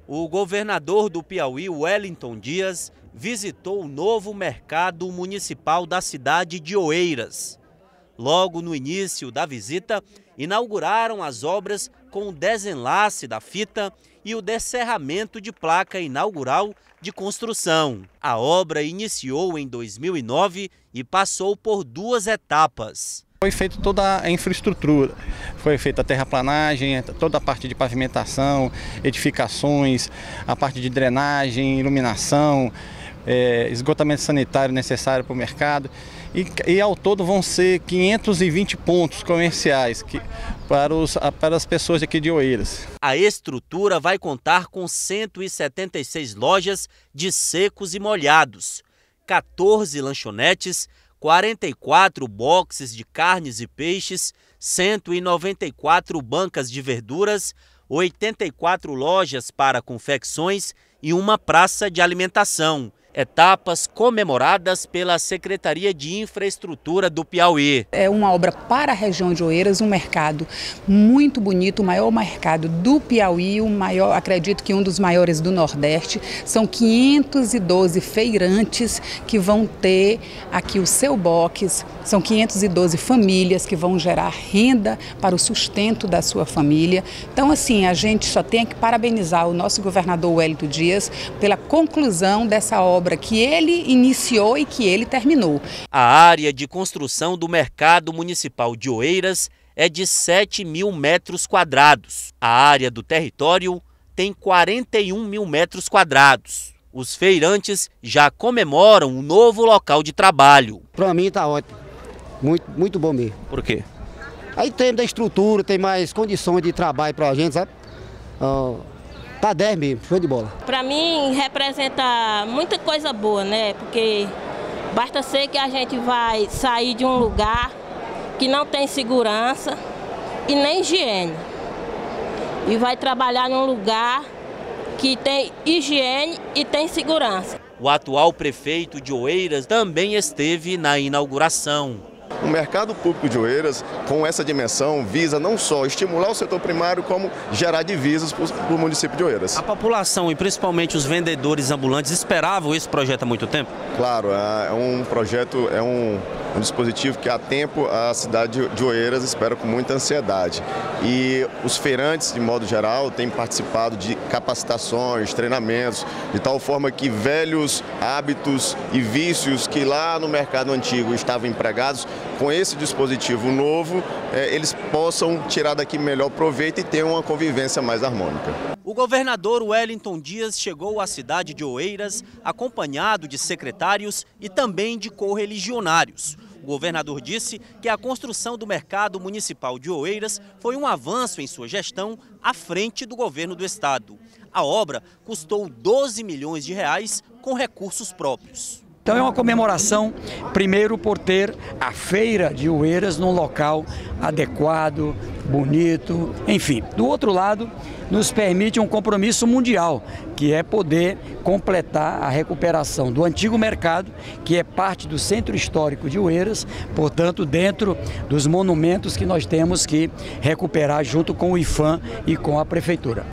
O governador do Piauí, Wellington Dias, visitou o novo mercado municipal da cidade de Oeiras. Logo no início da visita, inauguraram as obras com o desenlace da fita e o descerramento de placa inaugural de construção. A obra iniciou em 2009 e passou por 2 etapas. Foi feita toda a infraestrutura, foi feita a terraplanagem, toda a parte de pavimentação, edificações, a parte de drenagem, iluminação, esgotamento sanitário necessário para o mercado. E ao todo vão ser 520 pontos comerciais para as pessoas aqui de Oeiras. A estrutura vai contar com 176 lojas de secos e molhados, 14 lanchonetes, 44 boxes de carnes e peixes, 194 bancas de verduras, 84 lojas para confecções e uma praça de alimentação. Etapas comemoradas pela Secretaria de Infraestrutura do Piauí. É uma obra para a região de Oeiras, um mercado muito bonito, o maior mercado do Piauí, o maior, acredito que um dos maiores do Nordeste. São 512 feirantes que vão ter aqui o seu box, são 512 famílias que vão gerar renda para o sustento da sua família. Então, assim, a gente só tem que parabenizar o nosso governador Wellington Dias pela conclusão dessa obra que ele iniciou e que ele terminou. A área de construção do mercado municipal de Oeiras é de 7.000 metros quadrados. A área do território tem 41.000 metros quadrados. Os feirantes já comemoram o novo local de trabalho. Para mim está ótimo, muito bom mesmo. Por quê? Aí tem da estrutura, tem mais condições de trabalho para a gente, sabe? Tá 10 mesmo, show de bola. Para mim representa muita coisa boa, né? Porque basta ser que a gente vai sair de um lugar que não tem segurança e nem higiene. E vai trabalhar num lugar que tem higiene e tem segurança. O atual prefeito de Oeiras também esteve na inauguração. O mercado público de Oeiras, com essa dimensão, visa não só estimular o setor primário, como gerar divisas para o município de Oeiras. A população e principalmente os vendedores ambulantes esperavam esse projeto há muito tempo? Claro, é um projeto, é um dispositivo que há tempo a cidade de Oeiras espera com muita ansiedade. E os feirantes, de modo geral, têm participado de capacitações, treinamentos, de tal forma que velhos hábitos e vícios que lá no mercado antigo estavam empregados, com esse dispositivo novo, eles possam tirar daqui melhor proveito e ter uma convivência mais harmônica. O governador Wellington Dias chegou à cidade de Oeiras acompanhado de secretários e também de correligionários. O governador disse que a construção do mercado municipal de Oeiras foi um avanço em sua gestão à frente do governo do estado. A obra custou 12 milhões de reais com recursos próprios. Então é uma comemoração, primeiro por ter a feira de Oeiras num local adequado, bonito, enfim. Do outro lado, nos permite um compromisso mundial, que é poder completar a recuperação do antigo mercado, que é parte do centro histórico de Oeiras, portanto, dentro dos monumentos que nós temos que recuperar junto com o IPHAN e com a prefeitura.